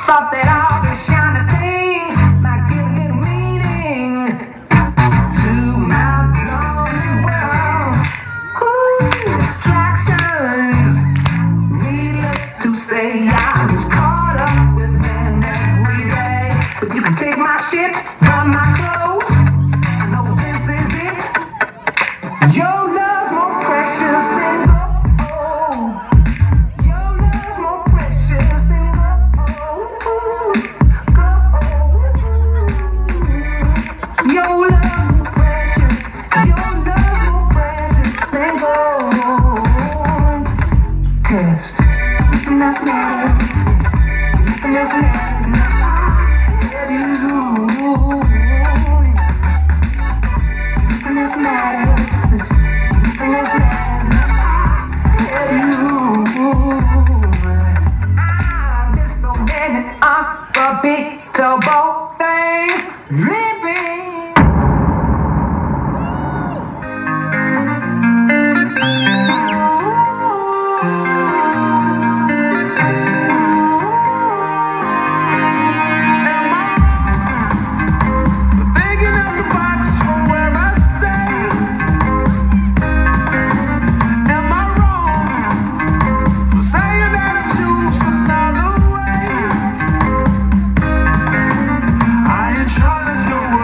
Thought that all the shiny things might give a little meaning to my lonely world. Ooh, distractions, needless to say, I was caught up with them every day. But you can take my shit, burn my clothes, I know this is it. Your love's more precious than gold. Your love's more precious than gold. Your love's more precious. Your love's more precious than gold. 'Cause nothing else matters. Nothing else matters now. I have you. Nothing else matters. Nothing else matters now. I have you. I miss so many unforgettable things living. Thinking out the box from where I stay. Am I wrong for saying that I choose another way? I ain't trying to do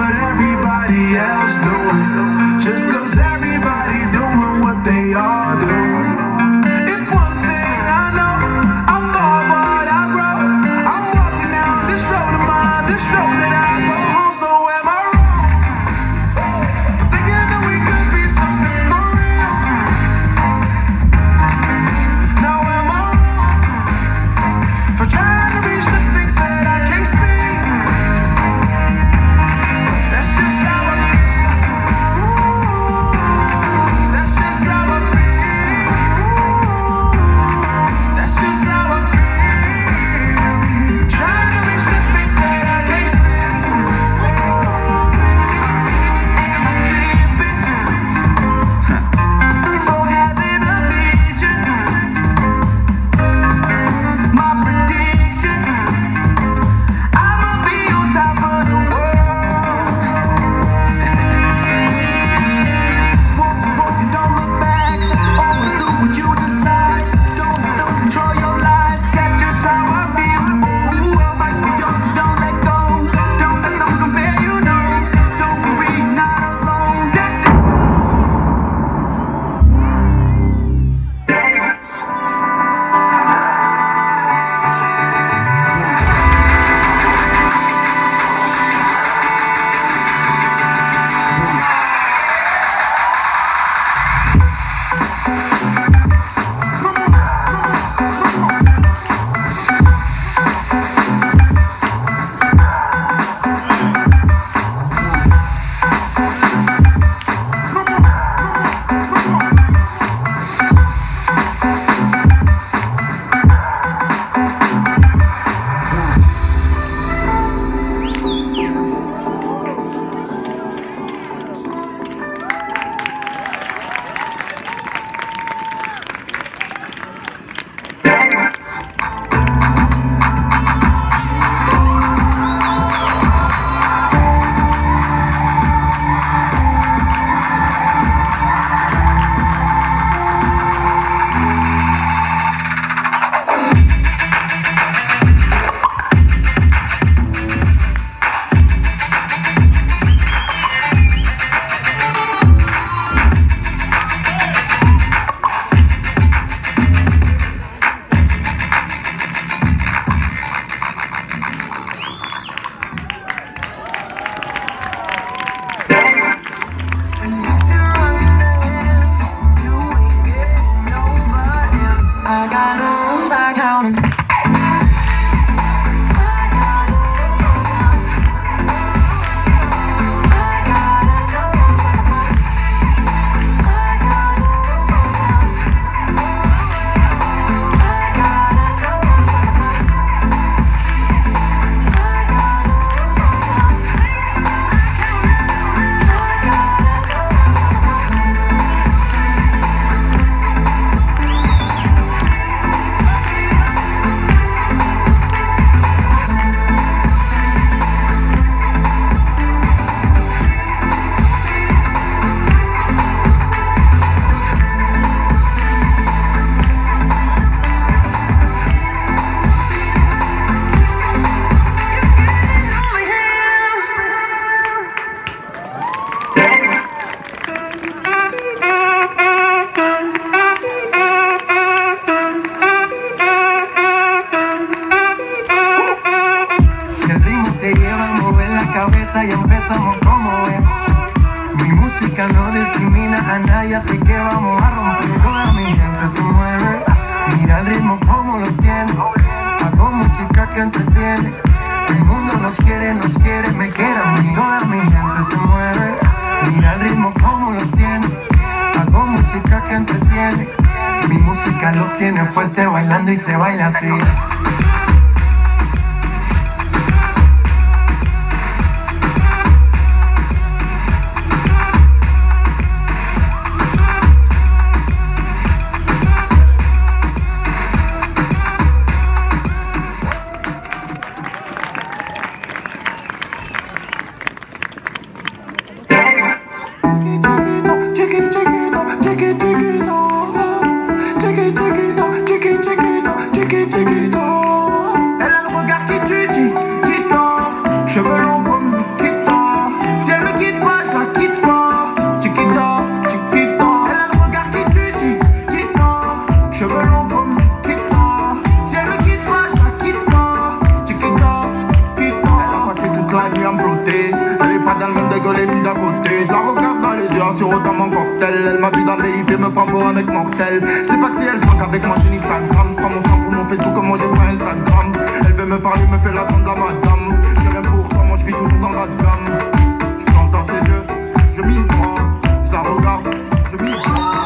cabeza y empezamos como es. Mi música no discrimina a nadie, así que vamos a romper. Toda mi gente se mueve, mira el ritmo como los tiene. Hago música que entretiene. El mundo nos quiere, me quiere a mí. Toda mi gente se mueve, mira el ritmo como los tiene. Hago música que entretiene. Mi música los tiene fuerte bailando y se baila así. Elle m'a vu dans le VIP et me prend pour un mec mortel. C'est pas que si elle soit qu'avec moi j'ai nique sa gramme. Prends mon sang pour mon Facebook comme moi j'ai pas Instagram. Elle veut me parler, me fait la grande la madame. J'ai rien pour toi, moi je vis toujours dans la gamme. Je plonge dans ses yeux, je m'y crois. Je la regarde, je m'y crois.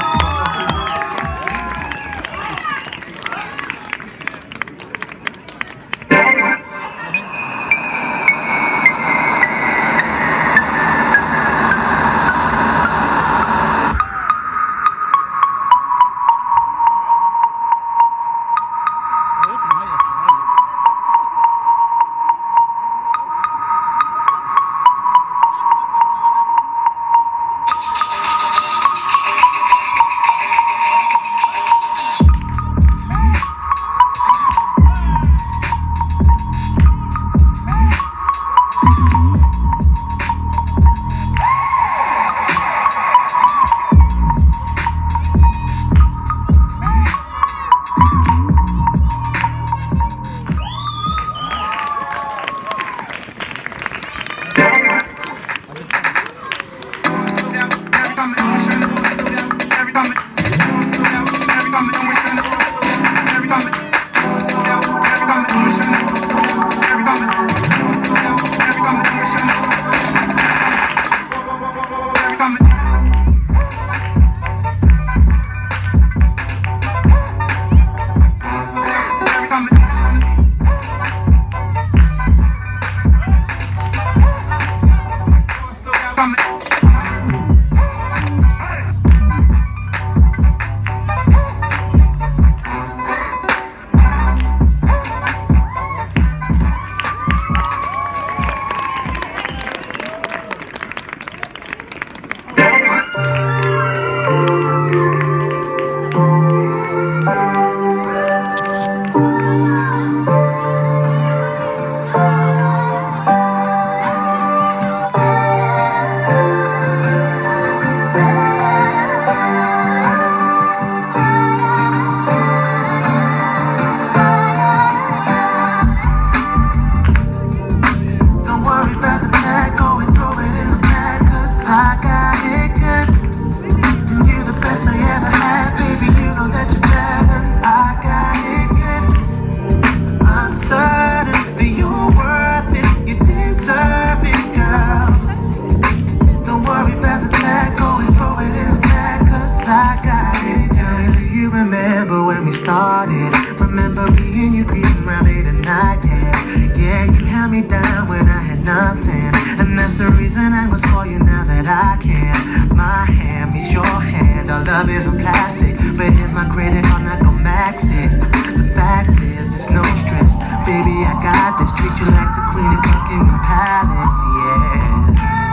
Remember me and you creeping around late at night, yeah, you held me down when I had nothing. And that's the reason I must call you now that I can. My hand meets your hand, our love isn't plastic. But here's my credit card, not gon' max it. The fact is, it's no stress. Baby, I got this, treat you like the queen of Buckingham Palace, yeah.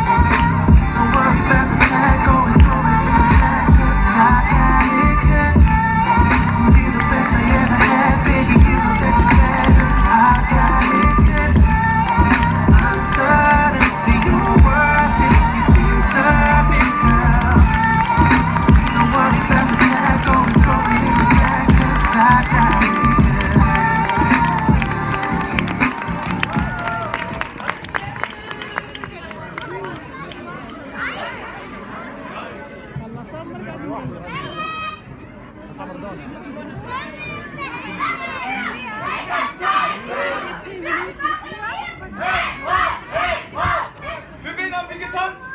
Don't worry about the tag, go and throw it in the bag, 'cause I got it good. You're the best I ever had, baby, you know that you're better. I got it good. I'm certain that you're worth it, you deserve it, girl. Don't worry about the tag, go and throw it in the bag, 'cause I got it good. Für wen haben wir getanzt?